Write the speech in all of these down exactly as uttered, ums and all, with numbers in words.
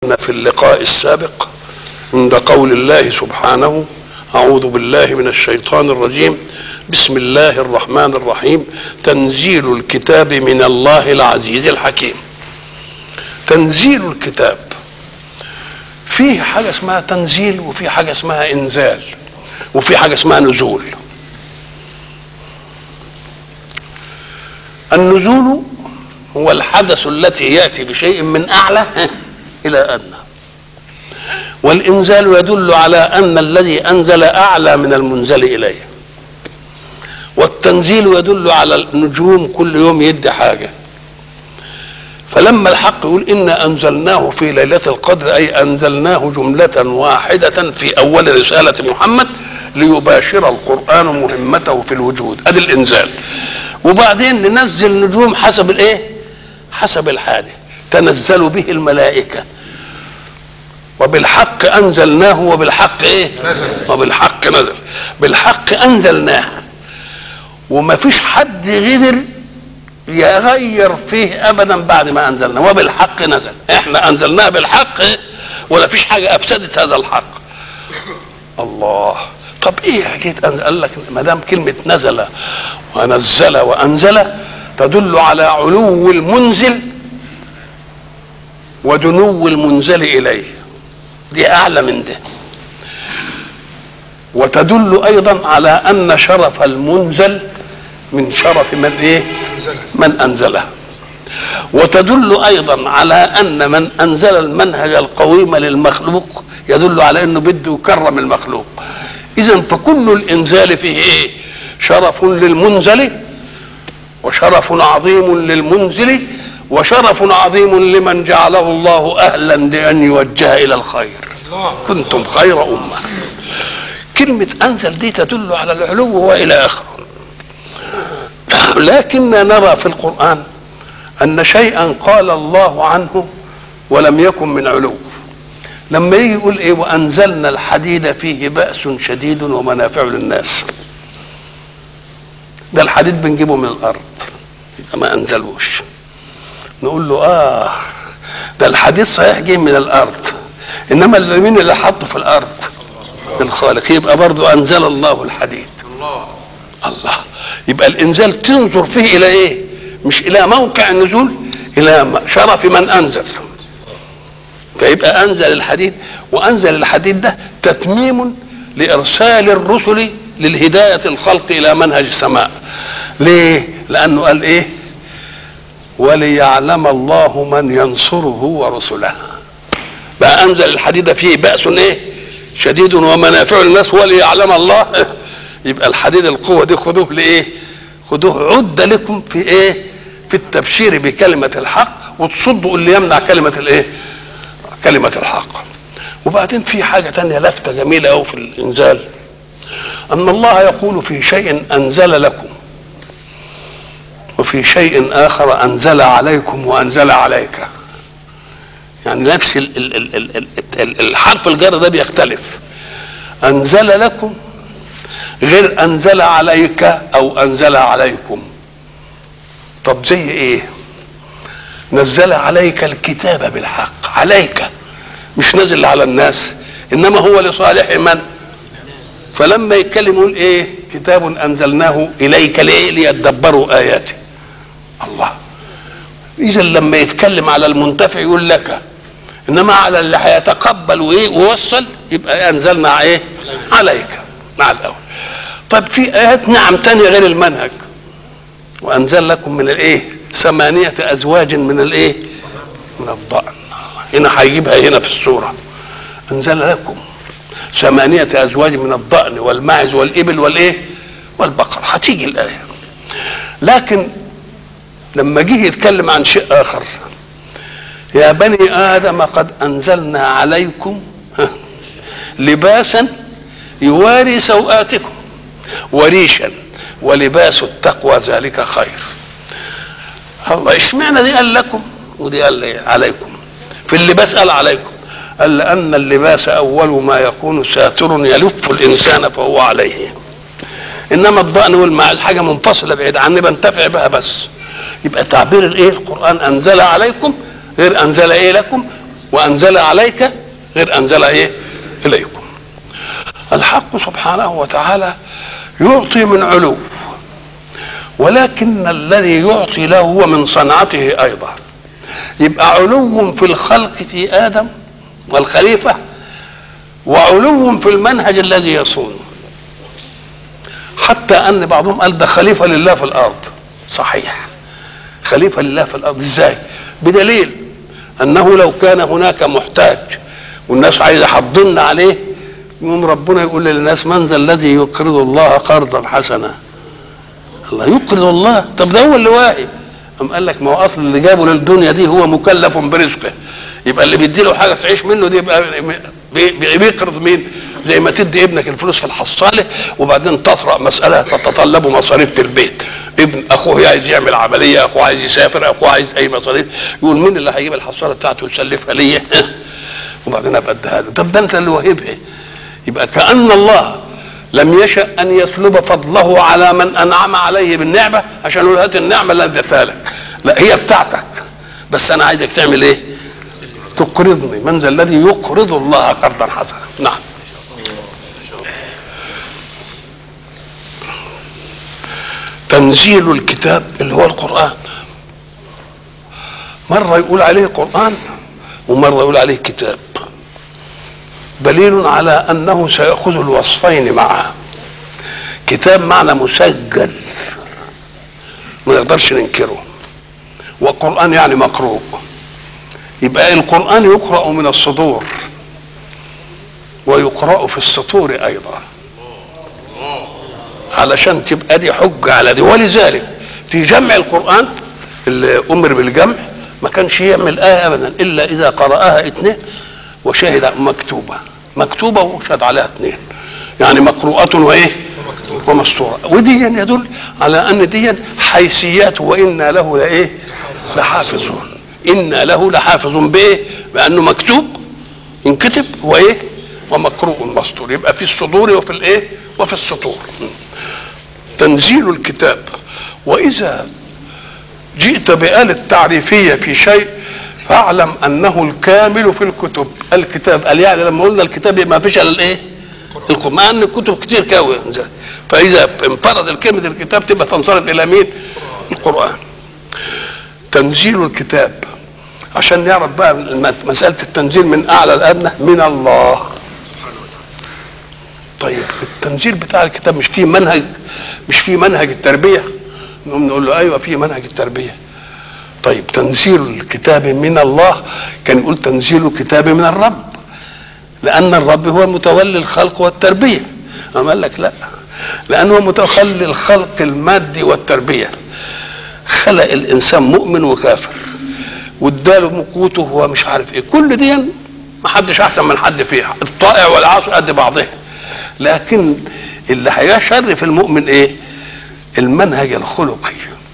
في اللقاء السابق عند قول الله سبحانه: أعوذ بالله من الشيطان الرجيم، بسم الله الرحمن الرحيم، تنزيل الكتاب من الله العزيز الحكيم. تنزيل الكتاب فيه حاجة اسمها تنزيل، وفي حاجة اسمها إنزال، وفي حاجة اسمها نزول. النزول هو الحدث التي يأتي بشيء من أعلى إلى أدنى، والإنزال يدل على أن الذي أنزل أعلى من المنزل إليه، والتنزيل يدل على النجوم كل يوم يدي حاجة. فلما الحق يقول إنا أنزلناه في ليلة القدر، أي أنزلناه جملة واحدة في أول رسالة محمد ليباشر القرآن مهمته في الوجود، أدي الإنزال. وبعدين ننزل نجوم حسب الإيه؟ حسب الحادث. تنزل به الملائكة، وبالحق أنزلناه، وبالحق إيه؟ نزل. وبالحق نزل، بالحق أنزلناه، وما فيش حد غير يغير فيه أبدا بعد ما أنزلنا. وبالحق نزل، إحنا أنزلناه بالحق، ولا فيش حاجة أفسدت هذا الحق. الله، طب إيه حكاية أنزل؟ قال لك ما دام كلمة نزل ونزل وأنزل تدل على علو المنزل ودنو المنزل إليه، دي أعلى من ده. وتدل أيضا على أن شرف المنزل من شرف من إيه؟ من أنزله. وتدل أيضا على أن من أنزل المنهج القويم للمخلوق يدل على أنه بده يكرم المخلوق. إذن فكل الإنزال فيه إيه؟ شرف للمنزل، وشرف عظيم للمنزل، وشرف عظيم لمن جعله الله أهلا لأن يوجه إلى الخير. كنتم خير أمة. كلمة أنزل دي تدل على العلو وإلى آخره. لكننا نرى في القرآن أن شيئا قال الله عنه ولم يكن من علو. لما يجي يقول إيه؟ وأنزلنا الحديد فيه بأس شديد ومنافع للناس. ده الحديد بنجيبه من الأرض، يبقى ما أنزلوش. نقول له آه ده الحديد صحيح جاي من الأرض، إنما مين اللي حطه في الأرض؟ الخالق. يبقى برضو أنزل الله الحديد. الله الله. يبقى الإنزال تنظر فيه إلى إيه؟ مش إلى موقع النزول، إلى شرف من أنزل. فيبقى أنزل الحديد، وأنزل الحديد ده تتميم لإرسال الرسل للهداية الخلق إلى منهج السماء. ليه؟ لأنه قال إيه؟ وليعلم الله من ينصره ورسله. بقى أنزل الحديد فيه بأس إيه؟ شديد ومنافع للناس وليعلم الله. يبقى الحديد القوة دي خدوه لإيه؟ خدوه عدة لكم في إيه؟ في التبشير بكلمة الحق، وتصدوا اللي يمنع كلمة الإيه؟ كلمة الحق. وبعدين في حاجة تانية لفتة جميلة أوي في الإنزال، أن الله يقول في شيء أنزل لكم، وفي شيء آخر أنزل عليكم وأنزل عليك. يعني نفس ال ال ال ال ال الحرف الجر ده بيختلف. أنزل لكم غير أنزل عليك أو أنزل عليكم. طب زي إيه؟ نزل عليك الكتاب بالحق، عليك مش نزل على الناس، إنما هو لصالح من؟ فلما يتكلم يقول إيه؟ كتاب أنزلناه إليك ليه؟ ليدبروا آياته. الله. إذا لما يتكلم على المنتفع يقول لك، إنما على اللي هيتقبل وإيه ووصل يبقى أنزلنا إيه؟ عليك مع الأول. طيب في آيات نعم تانية غير المنهج. وأنزل لكم من الإيه؟ ثمانية أزواج من الإيه؟ من الضأن. هنا هيجيبها هنا في السورة. أنزل لكم ثمانية أزواج من الضأن والماعز والإبل والإيه؟ والبقر. هتيجي الآية. لكن لما جه يتكلم عن شيء آخر، يا بني آدم قد أنزلنا عليكم لباسا يواري سوآتكم وريشا ولباس التقوى ذلك خير. الله، اشمعنى دي قال لكم ودي قال عليكم؟ في اللباس قال عليكم، قال لأن اللباس أول ما يكون ساتر يلف الإنسان فهو عليه، إنما الضأن والماعز حاجة منفصلة بعيد عني بنتفع بها بس. يبقى تعبير الإيه؟ القرآن أنزل عليكم غير أنزل إيه لكم، وانزل عليك غير انزل ايه اليكم. الحق سبحانه وتعالى يعطي من علو، ولكن الذي يعطي له هو من صنعته ايضا. يبقى علو في الخلق في ادم والخليفه، وعلو في المنهج الذي يصونه، حتى ان بعضهم قال ده خليفه لله في الارض. صحيح، خليفه لله في الارض. ازاي؟ بدليل انه لو كان هناك محتاج والناس عايزه حضن عليه، يقوم ربنا يقول للناس من ذا الذي يقرض الله قرضا حسنا. الله يقرض الله؟ طب ده هو اللي واهب. قام قال لك ما هو اصل اللي جابه للدنيا دي هو مكلف برزقه، يبقى اللي بيدي له حاجه تعيش منه دي يبقى بيقرض مين؟ زي ما تدي ابنك الفلوس في الحصاله وبعدين تطرأ مساله تتطلب مصاريف في البيت. ابن اخوه عايز يعمل عمليه، اخوه عايز يسافر، اخوه عايز اي مصاريف، يقول مين اللي هيجيب الحصاله بتاعته ويسلفها ليه؟ وبعدين ابقى اديها له. طب ده انت اللي واهبها. يبقى كأن الله لم يشأ ان يسلب فضله على من انعم عليه بالنعمه عشان يقول هات النعمه اللي اديتها لك، لا هي بتاعتك، بس انا عايزك تعمل ايه؟ تقرضني. من ذا الذي يقرض الله قرضا حسنا. نعم. تنزيل الكتاب اللي هو القرآن، مرة يقول عليه قرآن ومرة يقول عليه كتاب، دليل على أنه سيأخذ الوصفين معه. كتاب معنى مسجل ما نقدرش ننكره، وقرآن يعني مقروء. يبقى القرآن يقرأ من الصدور ويقرأ في السطور أيضا، علشان تبقى دي حجة على دي. ولذلك في جمع القرآن اللي أمر بالجمع ما كانش يعمل آية أبدا إلا إذا قرأها اثنين وشهد مكتوبة مكتوبة وشهد عليها اثنين، يعني مقروءة وإيه ومسطورة. ودي يدل على أن دي حيثيات وإنا له لإيه لحافظون. إنا له لحافظ بإيه؟ بأنه مكتوب انكتب وإيه ومقروء مسطور، يبقى في الصدور وفي الإيه وفي السطور. تنزيل الكتاب. وإذا جئت بآلة تعريفية في شيء فاعلم أنه الكامل في الكتب. الكتاب قال يعني لما قلنا الكتاب ما فيش الا الايه القرآن، مع ان الكتب كتير كوي، فإذا انفرد الكلمة الكتاب تبقى تنصرف إلى مين؟ القرآن. تنزيل الكتاب عشان نعرف بقى مسألة التنزيل من أعلى الأدنى من الله. طيب التنزيل بتاع الكتاب مش فيه منهج مش فيه منهج التربية؟ نقوم نقول له أيوة فيه منهج التربية. طيب تنزيل الكتاب من الله كان يقول تنزيل الكتاب من الرب، لأن الرب هو متولي الخلق والتربية. أما قال لك لا، لأنه متولي الخلق المادي والتربية. خلق الإنسان مؤمن وكافر واداله قوته ومش عارف ايه، كل دي ما حدش احسن من حد فيها، الطائع والعاصي قد بعضها. لكن اللي هيشرف المؤمن ايه؟ المنهج الخلقي،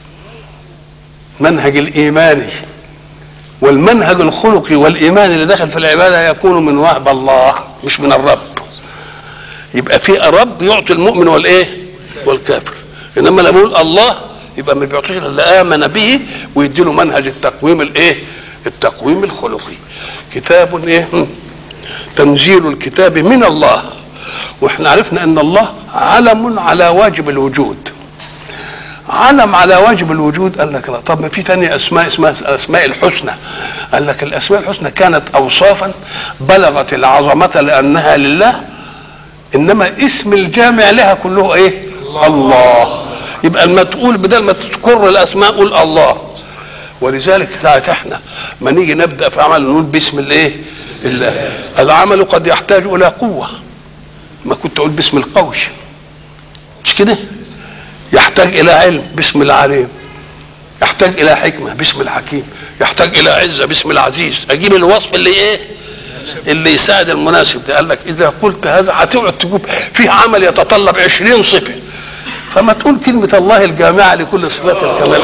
منهج الايماني. والمنهج الخلقي والايماني اللي داخل في العباده يكون من وهب الله مش من الرب. يبقى في رب يعطي المؤمن والايه والكافر، انما لما يقول الله يبقى ما بيعطيش اللي امن به ويدي له منهج التقويم الايه التقويم الخلقي. كتاب ايه تنزيل الكتاب من الله. واحنا عرفنا ان الله علم على واجب الوجود، علم على واجب الوجود. قال لك لا، طب ما في تاني اسماء اسمها الاسماء الحسنى. قال لك الاسماء الحسنى كانت اوصافا بلغت العظمه لانها لله، انما اسم الجامع لها كله ايه الله, الله. يبقى لما تقول بدل ما تذكر الاسماء قول الله. ولذلك ساعه احنا ما نيجي نبدا في عمل نقول باسم الايه الله. العمل قد يحتاج الى قوه، ما كنت اقول باسم القوي مش كده؟ يحتاج الى علم باسم العليم، يحتاج الى حكمه باسم الحكيم، يحتاج الى عزه باسم العزيز. اجيب الوصف اللي ايه اللي يساعد المناسب ده. قال لك اذا قلت هذا هتقعد تجيب فيه عمل يتطلب عشرين صفه، فما تقول كلمه الله الجامعه لكل صفات الكمال.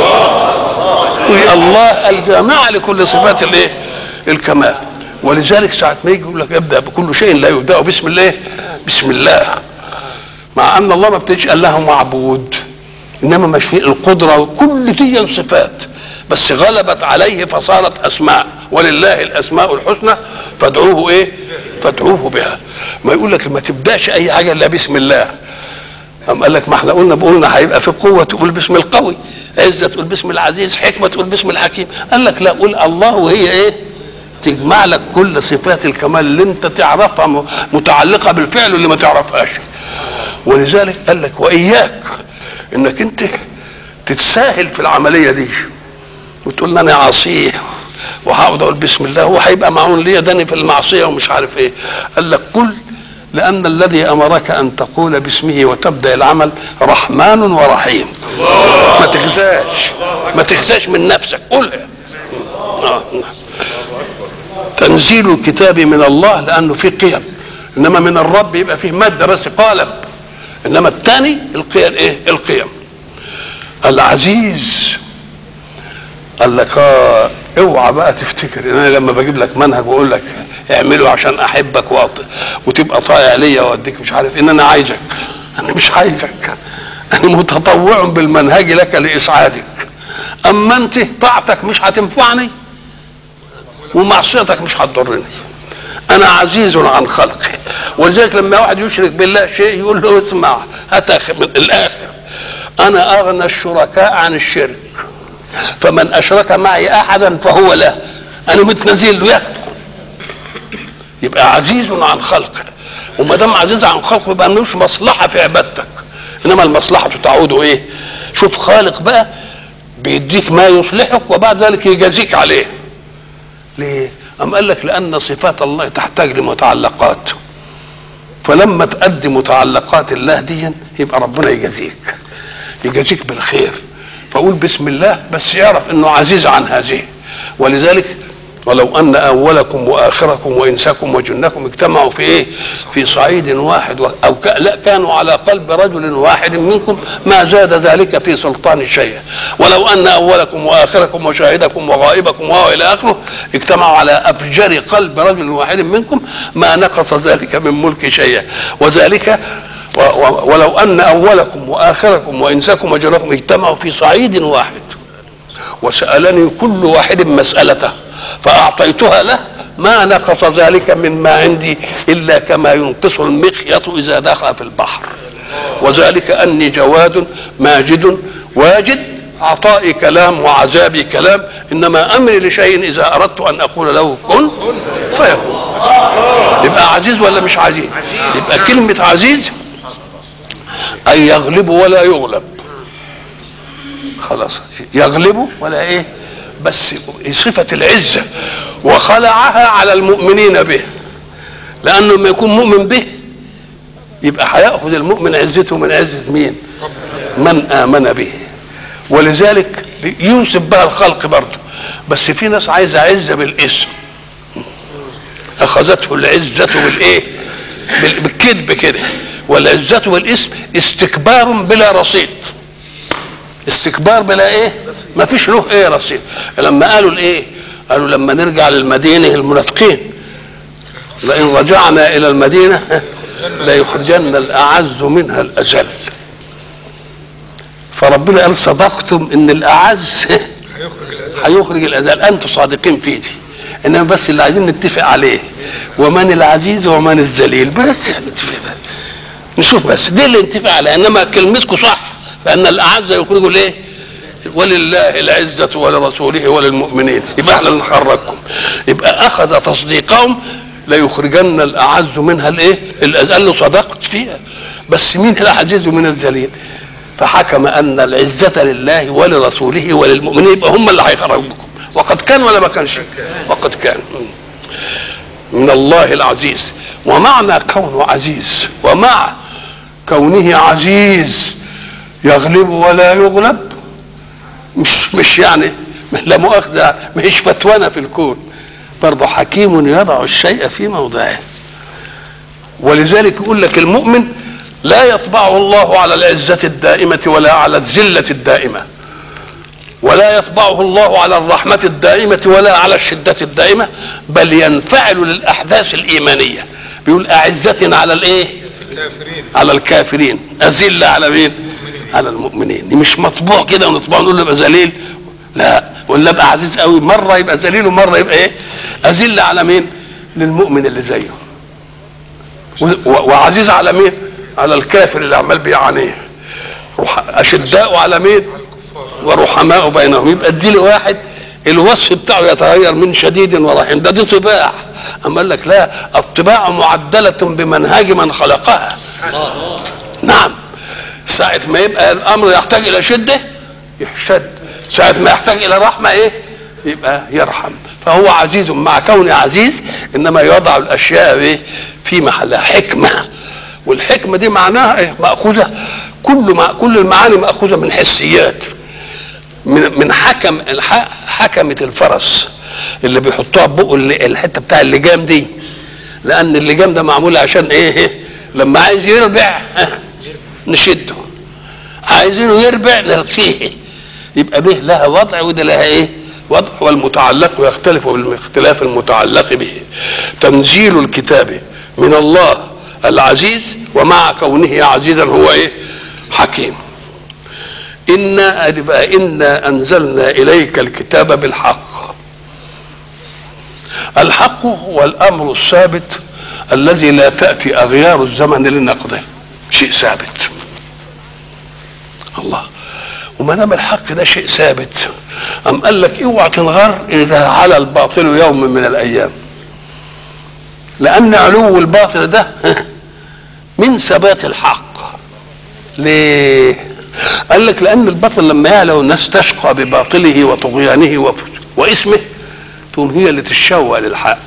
الله الجامعه لكل صفات الايه الكمال. ولذلك ساعه ما يجي يقول لك ابدا بكل شيء لا يبدا باسم الله بسم الله، مع ان الله ما بتجي قال له معبود، انما مش في القدره وكل دي صفات بس غلبت عليه فصارت اسماء، ولله الاسماء الحسنى فادعوه ايه؟ فادعوه بها. ما يقول لك ما تبداش اي حاجه الا بسم الله. أم قال لك ما احنا قلنا بقولنا هيبقى في قوه تقول باسم القوي، عزه تقول باسم العزيز، حكمه تقول باسم الحكيم. قال لك لا، قول الله وهي ايه؟ تجمع لك كل صفات الكمال اللي انت تعرفها متعلقه بالفعل واللي ما تعرفهاش. ولذلك قال لك واياك انك انت تتساهل في العمليه دي وتقول انا عصيه وهقعد اقول بسم الله هو هيبقى معون ليا داني في المعصيه ومش عارف ايه. قال لك قل لان الذي امرك ان تقول باسمه وتبدا العمل رحمن ورحيم. ما تخزاش ما تخزاش من نفسك، قل آه. تنزيل الكتاب من الله لانه فيه قيم، انما من الرب يبقى فيه ماده بس قالب، انما الثاني القيم ايه؟ القيم. العزيز قال لك اه اوعى بقى تفتكر ان انا لما بجيب لك منهج واقول لك اعمله عشان احبك وأط... وتبقى طايع ليا واديك مش عارف ان انا عايزك. انا مش عايزك، انا متطوع بالمنهج لك لاسعادك. اما انت طاعتك مش هتنفعني ومعصيتك مش هتضرني. انا عزيز عن خلقه. ولذلك لما واحد يشرك بالله شيء يقول له اسمع هات من الاخر، انا اغنى الشركاء عن الشرك، فمن اشرك معي احدا فهو له، انا متنزل له ياخده. يبقى عزيز عن خلقه، وما دام عزيز عن خلقه يبقى ملوش مصلحه في عبادتك، انما المصلحه تعود ايه؟ شوف خالق بقى بيديك ما يصلحك وبعد ذلك يجازيك عليه. ليه؟ أم قال لك لأن صفات الله تحتاج لمتعلقات، فلما تؤدي متعلقات الله دي يبقى ربنا يجازيك يجازيك بالخير. فقول بسم الله بس يعرف انه عزيز عن هذه. ولذلك ولو ان اولكم واخركم وانساكم وجنكم اجتمعوا في ايه؟ في صعيد واحد او لا كانوا على قلب رجل واحد منكم ما زاد ذلك في سلطان شيئا. ولو ان اولكم واخركم وشاهدكم وغائبكم والى اخره اجتمعوا على افجر قلب رجل واحد منكم ما نقص ذلك من ملك شيئا. وذلك ولو ان اولكم واخركم وانساكم وجنكم اجتمعوا في صعيد واحد وسالني كل واحد مسالته فاعطيتها له ما نقص ذلك مما عندي الا كما ينقص المخيط اذا دخل في البحر. وذلك اني جواد ماجد واجد، عطائي كلام وعذابي كلام، انما امري لشيء اذا اردت ان اقول له كن فيكون. يبقى عزيز ولا مش عزيز؟ يبقى كلمه عزيز اي يغلب ولا يغلب. خلاص يغلب ولا ايه؟ بس صفة العزة وخلعها على المؤمنين به، لأنه لما يكون مؤمن به يبقى هيأخذ المؤمن عزته من عزة مين؟ من آمن به. ولذلك ينسب بها الخلق برضه، بس في ناس عايزة عزة بالاسم، أخذته العزة بالإيه؟ بالكذب كده. والعزة بالاسم استكبار بلا رصيد، استكبار بلا ايه؟ ما فيش له ايه رصيد. لما قالوا الايه؟ قالوا لما نرجع للمدينه المنافقين لئن رجعنا الى المدينه ليخرجن الاعز منها الاذل. فربنا قال صدقتم ان الاعز هيخرج الاذل، انتم صادقين في دي، انما بس اللي عايزين نتفق عليه ومن العزيز ومن الذليل بس نتفق بقى. نشوف بس دي اللي نتفق عليها، انما كلمتكم صح فان الاعز يخرجوا الايه؟ ولله العزه ولرسوله وللمؤمنين. يبقى احنا اللي نحرككم. يبقى اخذ تصديقهم ليخرجن الاعز منها الايه؟ الاذل. صدقت فيها، بس مين العزيز ومن الذليل؟ فحكم ان العزه لله ولرسوله وللمؤمنين، يبقى هم اللي هيخرجوكم. وقد كان ولا ما كانش؟ وقد كان من الله العزيز. ومعنى كونه عزيز ومع كونه عزيز يغلب ولا يغلب مش مش يعني لا مؤاخذه مش فتوانا في الكون، برضه حكيم يضع الشيء في موضعه. ولذلك يقول لك المؤمن لا يطبعه الله على العزة الدائمة ولا على الذلة الدائمة، ولا يطبعه الله على الرحمة الدائمة ولا على الشدة الدائمة، بل ينفعل للأحداث الإيمانية. بيقول أعزة على الإيه؟ الكافرين. على الكافرين، أذلة على مين؟ على المؤمنين. مش مطبوع كده ونطبعه نقول له يبقى ذليل، لا، ولا ابقى عزيز قوي، مره يبقى ذليل ومره يبقى ايه؟ اذل على مين؟ للمؤمن اللي زيه. وعزيز على مين؟ على الكافر اللي عمال بيعانيه. اشداء على مين؟ ورحماء بينهم. يبقى ادي واحد الوصف بتاعه يتغير من شديد ورحيم، ده دي طباع. اما قال لك لا، الطباع معدله بمنهج من خلقها. نعم، ساعة ما يبقى الامر يحتاج الى شده يشد، ساعة ما يحتاج الى رحمه ايه؟ يبقى يرحم. فهو عزيز مع كونه عزيز، انما يضع الاشياء ايه؟ في محلها، حكمه. والحكمه دي معناها ايه؟ ماخوذه، كل ما كل المعاني ماخوذه من حسيات، من من حكم حكمه الفرس اللي بيحطوها ببقه الحته بتاع اللجام دي، لان اللجام ده معمول عشان ايه؟ لما عايز يربع نشده، عايزينه يربع نرخيه. يبقى به لها وضع وده لها ايه؟ وضع. والمتعلق يختلف باختلاف المتعلق به. تنزيل الكتاب من الله العزيز، ومع كونه عزيزا هو ايه؟ حكيم. إنا بقى إنا أنزلنا إليك الكتاب بالحق. الحق هو الأمر الثابت الذي لا تأتي أغيار الزمن لنقضه، شيء ثابت. الله، وما دام الحق ده شيء ثابت، أم قال لك اوعى تنغر إذا على الباطل يوم من الأيام، لأن علو الباطل ده من ثبات الحق. ليه؟ قال لك لأن الباطل لما يعلى والناس تشقى بباطله وطغيانه واسمه، تقوم هي اللي تتشوى للحق.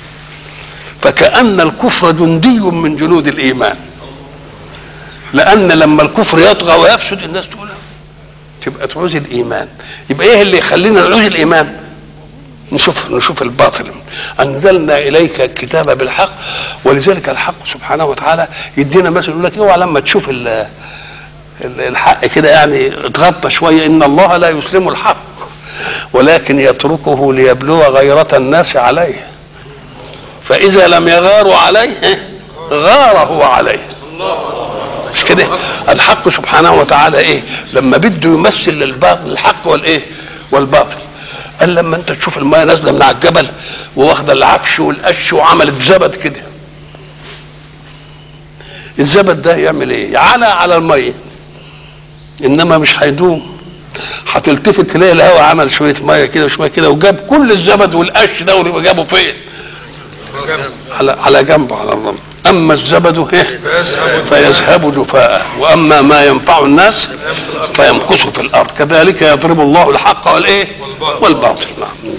فكأن الكفر جندي من جنود الإيمان، لأن لما الكفر يطغى ويفسد الناس تقول تبقى تعوز الإيمان. يبقى إيه اللي يخلينا نعوز الإيمان؟ نشوف نشوف الباطل. أنزلنا إليك الكتاب بالحق. ولذلك الحق سبحانه وتعالى يدينا مثل، يقول لك اوعى لما تشوف الحق كده يعني اتغطى شويه، ان الله لا يسلم الحق ولكن يتركه ليبلو غيرة الناس عليه، فاذا لم يغاروا عليه غار هو عليه. مش كده؟ الحق سبحانه وتعالى ايه؟ لما بده يمثل الباطل الحق والايه؟ والباطل، قال لما انت تشوف الماء نازله من على الجبل واخده العفش والقش وعملت زبد كده، الزبد ده يعمل ايه؟ يعلى على الميه، انما مش هيدوم. هتلتفت تلاقي الهواء عمل شويه ميه كده وشويه كده وجاب كل الزبد والقش ده، وجابه فين؟ على على جنبه على الرمل. اما الزبد فيذهب جفاء، واما ما ينفع الناس فيمكث في الارض. كذلك يضرب الله الحق والايه؟ والباطل. نعم.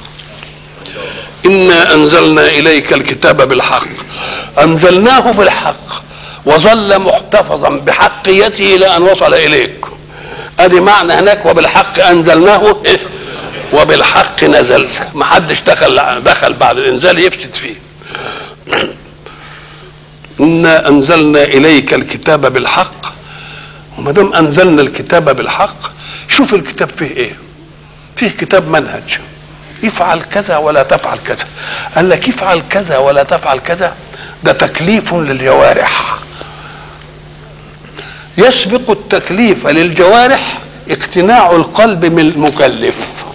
انا انزلنا اليك الكتاب بالحق. انزلناه بالحق وظل محتفظا بحقيته الى ان وصل اليك. ادي معنى هناك وبالحق انزلناه وبالحق نزل. ما حدش دخل دخل بعد الانزال يفسد فيه. انا انزلنا اليك الكتاب بالحق. وما دام انزلنا الكتاب بالحق، شوف الكتاب فيه ايه؟ فيه كتاب منهج، افعل كذا ولا تفعل كذا. قال لك افعل كذا ولا تفعل كذا، ده تكليف للجوارح. يسبق التكليف للجوارح اقتناع القلب من المكلف.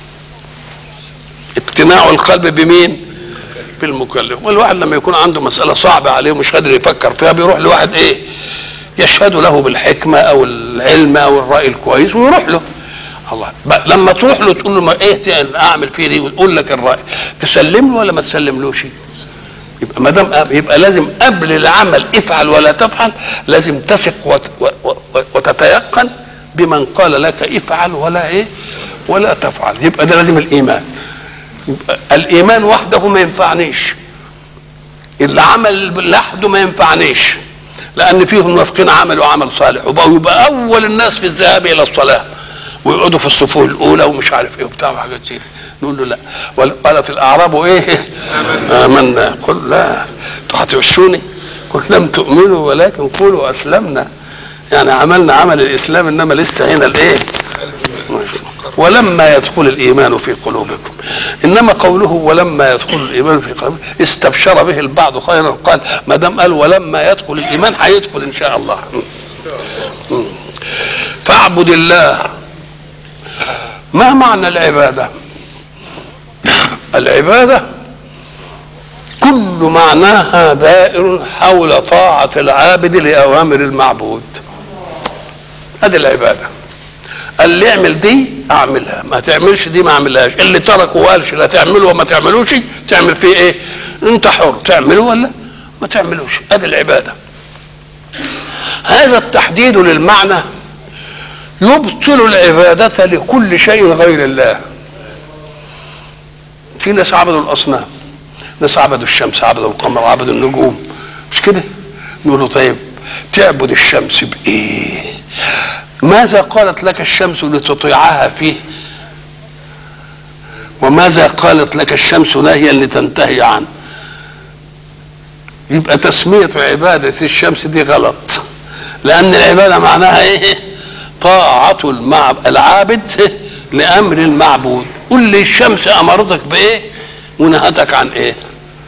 اقتناع القلب بمين؟ بالمكلف. والواحد لما يكون عنده مسألة صعبة عليه ومش قادر يفكر فيها، بيروح لواحد ايه؟ يشهد له بالحكمة او العلم او الرأي الكويس ويروح له. الله، لما تروح له تقول له ما ايه اعمل فيه دي، ويقول لك الرأي، تسلم له ولا ما تسلملوش؟ يبقى ما دام يبقى لازم قبل العمل افعل ولا تفعل، لازم تثق وتتيقن بمن قال لك افعل ولا ايه؟ ولا تفعل. يبقى ده لازم الايمان. يبقى الايمان وحده ما ينفعنيش، اللي عمل لوحده ما ينفعنيش، لان فيهم منافقين عملوا عمل صالح وبقوا يبقى اول الناس في الذهاب الى الصلاه ويقعدوا في الصفوف الاولى ومش عارف ايه وبتاع وحاجات زي نقول له لا. وقالت الاعراب ايه؟ آمنا. قل لا، انتوا هتغشوني؟ قل لم تؤمنوا ولكن قولوا اسلمنا، يعني عملنا عمل الاسلام انما لسه هنا الايه؟ ولما يدخل الايمان في قلوبكم. انما قوله ولما يدخل الايمان في قلوبكم استبشر به البعض خيرا، قال ما دام قال ولما يدخل الايمان هيدخل ان شاء الله. فاعبد الله. ما معنى العباده؟ العبادة كل معناها دائر حول طاعة العابد لأوامر المعبود. هذه العبادة. اللي يعمل دي اعملها، ما تعملش دي ما اعملهاش. اللي ترك وقالش لا تعمله وما تعملوش تعمل فيه ايه؟ انت حر، تعمله ولا ما تعملوش. هذه العبادة. هذا التحديد للمعنى يبطل العبادة لكل شيء غير الله. في ناس عبدوا الأصنام، ناس عبدوا الشمس، عبدوا القمر، عبدوا النجوم، مش كده؟ نقول له طيب تعبد الشمس بإيه؟ ماذا قالت لك الشمس لتطيعها فيه؟ وماذا قالت لك الشمس نهيا لتنتهي عنه؟ يبقى تسمية عبادة الشمس دي غلط، لأن العبادة معناها إيه؟ طاعة العابد لأمر المعبود. قل لي الشمس أمرتك بإيه ونهتك عن إيه؟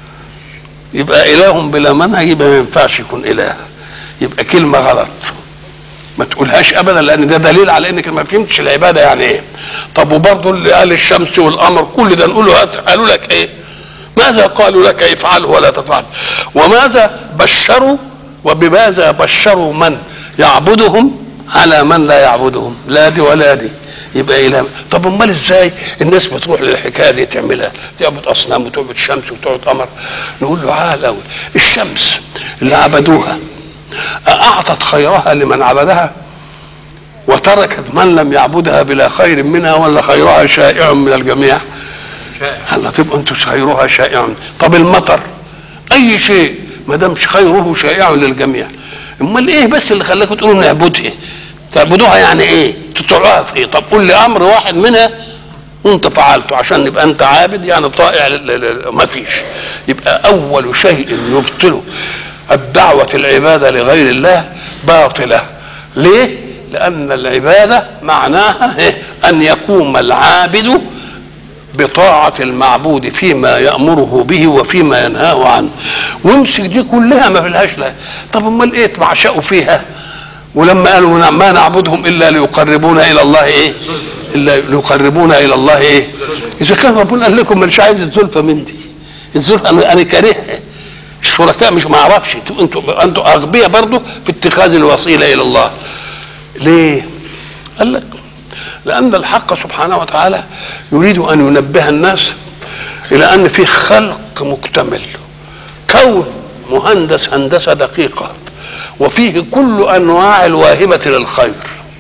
يبقى إله بلا منهج، يبقى ما ينفعش يكون إله، يبقى كلمة غلط ما تقولهاش أبدا، لأن ده دليل على إنك ما فهمتش العبادة يعني إيه. طب وبرضه اللي قال الشمس والقمر كل ده نقول له قالوا لك إيه؟ ماذا قالوا لك افعله ولا تفعل؟ وماذا بشروا وبماذا بشروا من يعبدهم على من لا يعبدهم؟ لا دي ولا دي. يبقى إله. طب امال ازاي الناس بتروح للحكايه دي تعملها؟ تعبد اصنام وتعبد شمس وتعبد قمر. نقول له عال قوي، الشمس اللي عبدوها اعطت خيرها لمن عبدها وتركت من لم يعبدها بلا خير منها، ولا خيرها شائع من الجميع؟ هلا تبقى انتوا خيرها شائع. طب المطر اي شيء ما دامش خيره شائع للجميع، امال ايه بس اللي خلاكم تقولوا نعبدها؟ تعبدوها يعني ايه؟ تطيعوها في ايه؟ طب قول لي امر واحد منها وانت فعلته عشان نبقى انت عابد يعني طائع. ما فيش. يبقى اول شيء يبطل الدعوة العبادة لغير الله باطلة. ليه؟ لأن العبادة معناها إيه؟ أن يقوم العابد بطاعة المعبود فيما يأمره به وفيما ينهاه عنه، وامسك دي كلها ما فيهاش لا. طب امال ايه تعشقوا فيها؟ ولما قالوا ما نعبدهم الا ليقربونا الى الله ايه؟ الا ليقربونا الى الله ايه؟ اذا كان ربنا قال لكم مش عايز الزلفه من دي، الزلفه انا انا كارهها. الشركاء مش ما اعرفش، انتوا انتوا اغبياء برضه في اتخاذ الوسيله الى الله. ليه؟ قال لك لأن الحق سبحانه وتعالى يريد أن ينبه الناس إلى أن في خلق مكتمل، كون مهندس هندسة دقيقة، وفيه كل أنواع الواهبة للخير،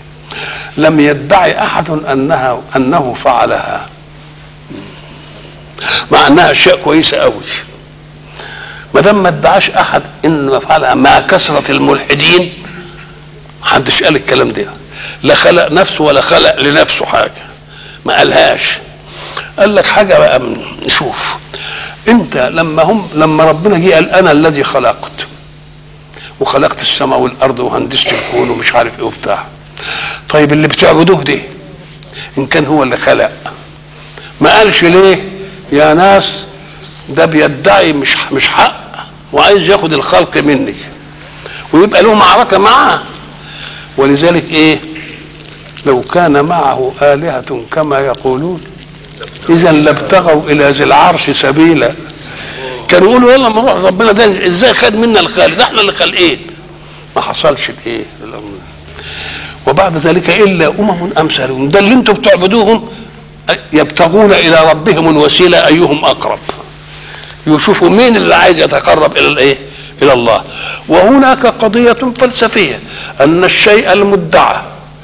لم يدعي أحد أنها أنه فعلها، مع أنها أشياء كويسة قوي. ما دام ما ادعاش أحد إن فعلها، مع كثرة الملحدين محدش قال الكلام ده، لا خلق نفسه ولا خلق لنفسه حاجه، ما قالهاش. قال لك حاجه بقى، نشوف انت لما هم لما ربنا جه قال انا الذي خلقت وخلقت السماء والارض وهندست الكون ومش عارف ايه وبتاع. طيب اللي بتعبدوه ده ان كان هو اللي خلق، ما قالش ليه يا ناس ده بيدعي مش مش حق وعايز ياخد الخلق مني ويبقى له معركه معاه؟ ولذلك ايه؟ لو كان معه آلهة كما يقولون إذا لابتغوا إلى ذي العرش سبيلا. كانوا يقولوا يلا نروح ربنا ده ازاي خد منا الخالق؟ ده احنا اللي خالقين. ما حصلش الايه؟ وبعد ذلك إلا أمم أمثالهم، ده اللي انتم بتعبدوهم يبتغون إلى ربهم الوسيلة أيهم أقرب، يشوفوا مين اللي عايز يتقرب إلى الايه؟ إلى الله. وهناك قضية فلسفية أن الشيء المدعى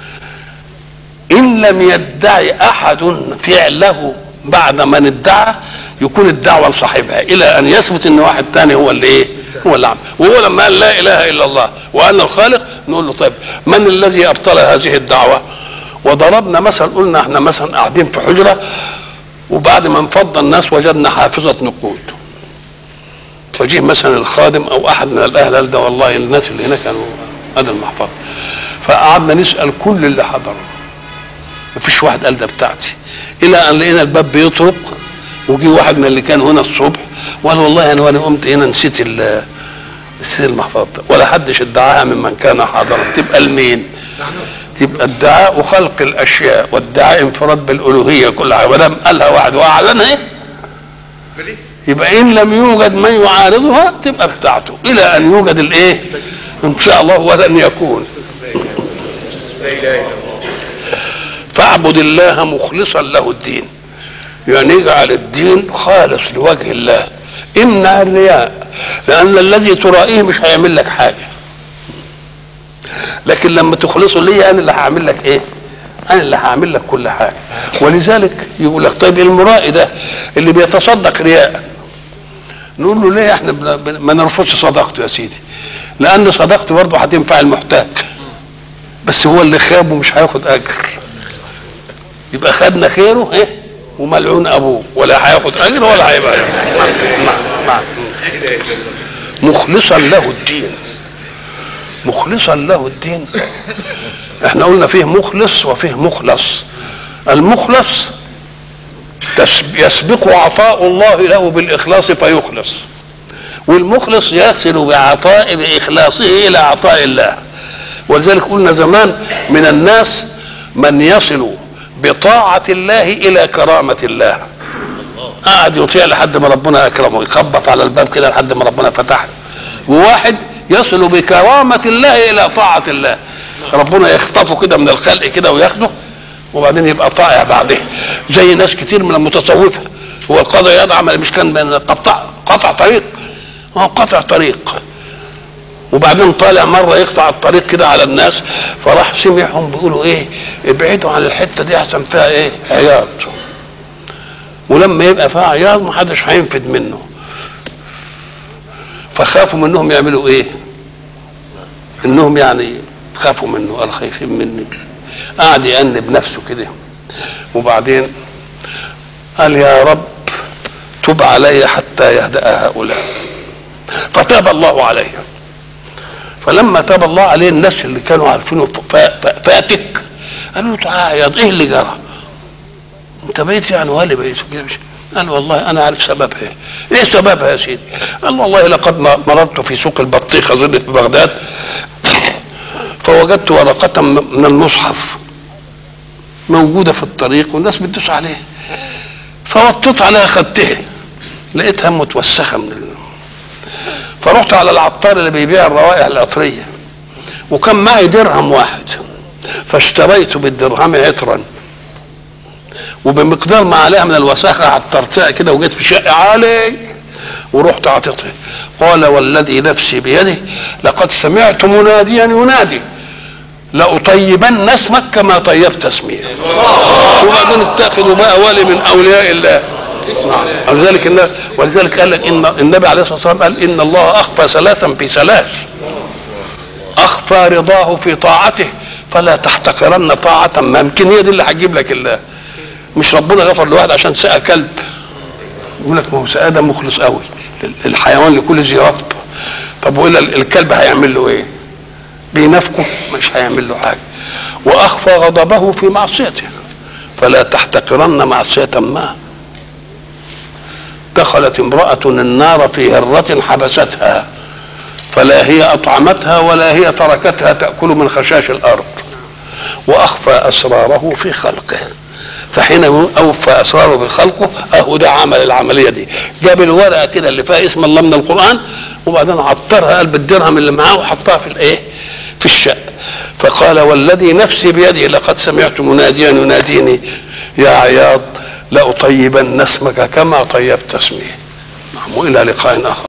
إن لم يدعي أحد فعله بعد من ادعى يكون الدعوة لصاحبها إلى أن يثبت أن واحد تاني هو اللي إيه؟ هو اللي عمل. وهو لما قال لا إله إلا الله وأنا الخالق نقول له طيب من الذي أبطل هذه الدعوة؟ وضربنا مثل، قلنا احنا مثلا قاعدين في حجرة وبعد ما انفض الناس وجدنا حافظة نقود، فجيه مثلا الخادم او احد من الاهل قال ده والله الناس اللي هنا كانوا هذا المحفظه، فقعدنا نسال كل اللي حضروا مفيش واحد قال ده بتاعتي، الى ان لقينا الباب بيطرق وجي واحد من اللي كان هنا الصبح وقال والله انا وانا قمت هنا نسيت نسيت المحفظه، ولا حدش ادعاها ممن كان حاضرا. تبقى لمين؟ تبقى ادعاء خلق الاشياء وادعاء انفراد بالالوهيه كلها، ما دام قالها واحد واعلنها ايه؟ يبقى ان لم يوجد من يعارضها تبقى بتاعته الى ان يوجد الايه ان شاء الله ولن يكون. فاعبد الله مخلصا له الدين، يعني اجعل الدين خالص لوجه الله. امنع الرياء، لان الذي ترائيه مش هيعمل لك حاجه، لكن لما تخلصه ليه انا اللي هعمل لك ايه؟ انا اللي هعمل لك كل حاجه. ولذلك يقول لك طيب المرائي ده اللي بيتصدق رياء، نقول له ليه احنا ما نرفضش صدقته يا سيدي؟ لان صدقته برضه هتنفع المحتاج، بس هو اللي خاب ومش هياخد اجر، يبقى خدنا خيره ايه وملعون ابوه، ولا هياخد اجر ولا هيبقى مخلصا له الدين. مخلصا له الدين، احنا قلنا فيه مخلص وفيه مخلص. المخلص يسبق عطاء الله له بالاخلاص فيخلص، والمخلص يصل بعطاء باخلاصه الى عطاء الله. ولذلك قلنا زمان من الناس من يصل بطاعة الله إلى كرامة الله، قاعد يطيع لحد ما ربنا أكرمه، يخبط على الباب كده لحد ما ربنا فتحه. وواحد يصل بكرامة الله إلى طاعة الله، ربنا يخطفه كده من الخلق كده وياخده وبعدين يبقى طائع بعده. زي ناس كتير من المتصوفة، هو القضاء يدعم مش كان من قطع قطع طريق، هو قطع طريق وبعدين طالع مره يقطع الطريق كده على الناس، فراح سمعهم بيقولوا ايه ابعدوا عن الحته دي احسن فيها ايه عياط، ولما يبقى فيها عياط ما حدش هينفد منه، فخافوا منهم يعملوا ايه؟ انهم يعني خافوا منه، قال خايفين مني، قعد يأنب نفسه كده وبعدين قال يا رب تب علي حتى يهدأ هؤلاء، فتاب الله عليه. فلما تاب الله عليه الناس اللي كانوا عارفينه فاتك قالوا له تعال ايه اللي جرى؟ انت بقيت يعني ولا بقيت كده؟ مش قال والله انا عارف سببها ايه. ايه سببها يا سيدي؟ قال والله لقد مررت في سوق البطيخ اظن في بغداد فوجدت ورقة من المصحف موجودة في الطريق والناس بتدوس عليها، فوطيت عليها خدتها لقيتها متوسخة من ال... فرحت على العطار اللي بيبيع الروائح العطريه وكان معي درهم واحد، فاشتريت بالدرهم عطرا وبمقدار ما عليها من الوساخه عطرتها كده وجيت في شقه عالي ورحت عطيتها. قال والذي نفسي بيده لقد سمعت مناديا ينادي لأطيبن اسمك كما طيبت اسمي. وبعدين اتخذوا بقى ولي من اولياء الله. ولذلك ولذلك قال لك ان النبي عليه الصلاه والسلام قال ان الله اخفى ثلاثا في ثلاث، اخفى رضاه في طاعته فلا تحتقرن طاعه ما يمكن هي دي اللي هتجيب لك الله. مش ربنا غفر لواحد عشان سقى كلب يقول لك ما هو سقى ده مخلص قوي الحيوان لكل ذي رطب، طب والا الكلب هيعمل له ايه؟ بينافقه مش هيعمل له حاجه. واخفى غضبه في معصيته فلا تحتقرن معصيه ما. دخلت امرأة النار في هرة حبستها فلا هي أطعمتها ولا هي تركتها تأكل من خشاش الأرض. وأخفى أسراره في خلقه، فحين أوفى أسراره في خلقه أهو ده عمل العملية دي، جاب الورقة كده اللي فيها اسم الله من القرآن وبعدين عطرها قلب الدرهم اللي معاه وحطها في الإيه؟ في الشق. فقال والذي نفسي بيده لقد سمعت مناديا يناديني يا عياض لأطيبن اسمك كما طيبت اسمي. وإلى لقاء آخر.